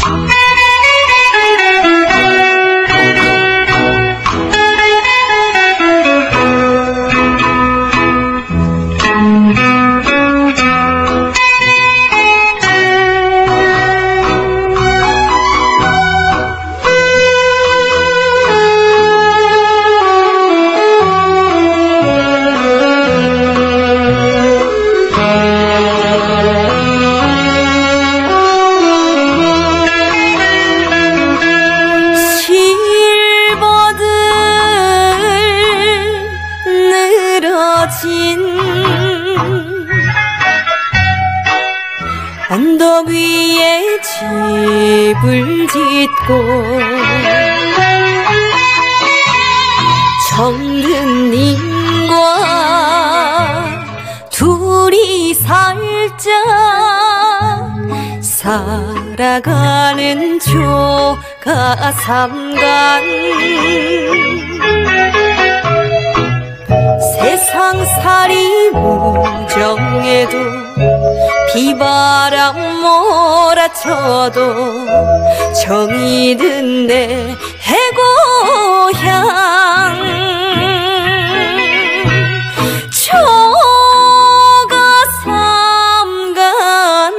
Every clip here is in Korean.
언덕 위에 집을 짓고 정든님과 둘이 살짝 살아가는 조가삼간 세상살이 무정해도 비바람 몰아쳐도 정이 든 내 해고향 조가삼간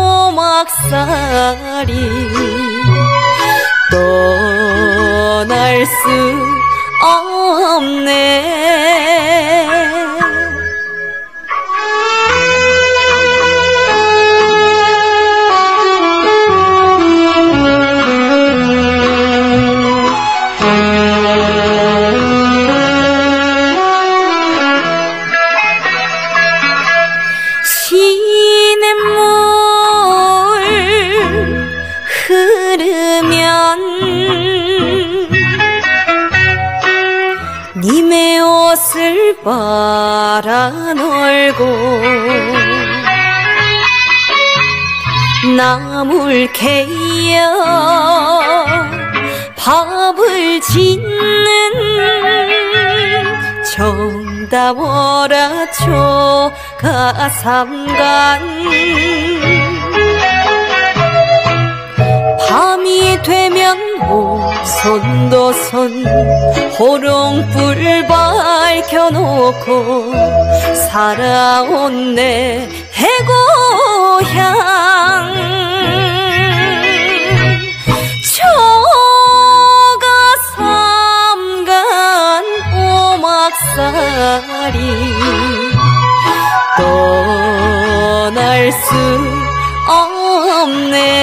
오막살이 떠날 수 없네. 시냇물 흐르면 님의 옷을 빨아널고 나물 캐어 밥을 짓는 정다워라 조가삼간 밤이 되면 오손도손 호롱불 밝혀놓고 살아온 내 해고향 조가삼간 오막살이 떠날 수 없네.